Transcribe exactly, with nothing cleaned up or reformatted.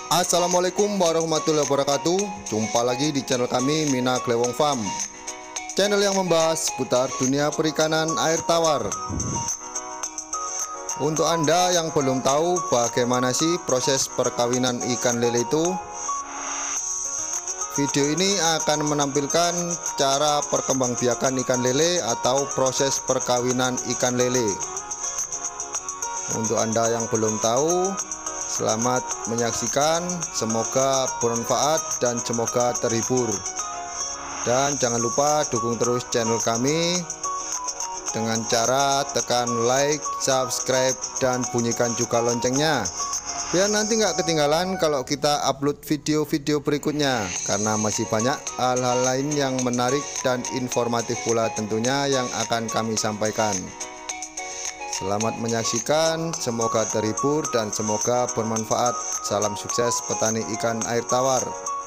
Assalamualaikum warahmatullahi wabarakatuh. Jumpa lagi di channel kami Mina Glewong Farm, channel yang membahas seputar dunia perikanan air tawar. Untuk Anda yang belum tahu bagaimana sih proses perkawinan ikan lele itu, video ini akan menampilkan cara perkembangbiakan ikan lele atau proses perkawinan ikan lele. Untuk Anda yang belum tahu, selamat menyaksikan, semoga bermanfaat dan semoga terhibur. Dan jangan lupa dukung terus channel kami dengan cara tekan like, subscribe, dan bunyikan juga loncengnya, biar nanti nggak ketinggalan kalau kita upload video-video berikutnya, karena masih banyak hal-hal lain yang menarik dan informatif pula tentunya yang akan kami sampaikan. Selamat menyaksikan, semoga terhibur dan semoga bermanfaat. Salam sukses petani ikan air tawar.